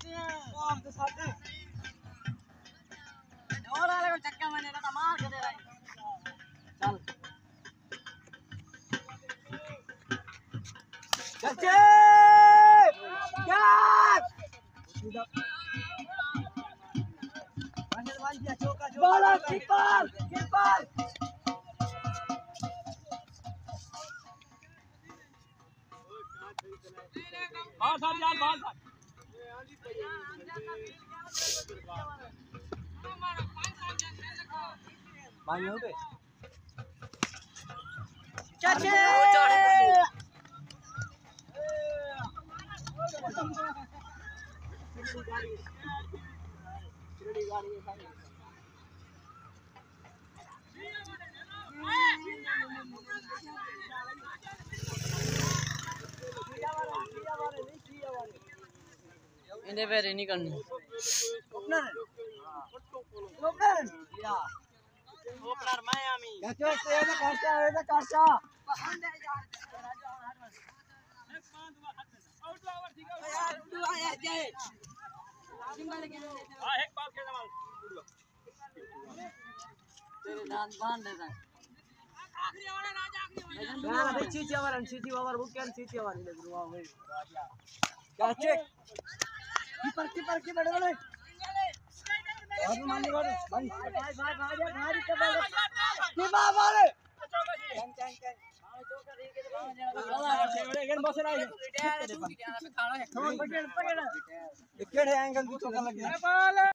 और वाले को चक्का मैंने ना मार के दे रहा है। चल चल बोलो कीपर कीपर बाहर साहब यार बाहर साहब भाई हो गए चाचे इन्हें वेरी नहीं करनी ओपनर ओपनर या ओपनर मायामी क्या से ना काटा है ना काटा आउट ओवर ठीक है यार उड़ आया जाए हां एक बाल खेलना माल तेरे दांत बांध देता आखिरी ओवर राजा आखिरी ओवर ना भाई चीची ओवर वो क्या चीची ओवर ले गुरुआ भाई राजा क्या चेक कीपर की बड़े बड़े और मान ले भाई भाई भाई कबर की मारे चंग चंग चंग बड़े गेन बस रहा है पकड़ एंगल भी ठोकर लग गया